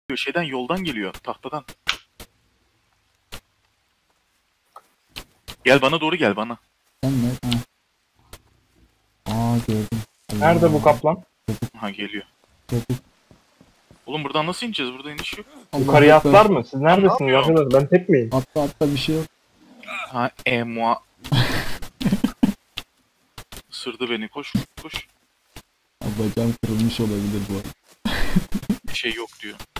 Şeyden yoldan geliyor. Tahtadan. Gel bana doğru gel bana. Sen ne? Ha. Aa gördüm. Nerede bu kaplan? Ha geliyor. Köpük. Oğlum buradan nasıl ineceğiz? Burada iniş yok. Yukarıya Ekber. atlar mı? Siz neredesiniz yapıyor? arkadaşlar? Ben tek miyim? Atla bir şey yok. Ha Isırdı beni. Koş koş. Bacağım kırılmış olabilir bu arada. Bir şey yok diyor.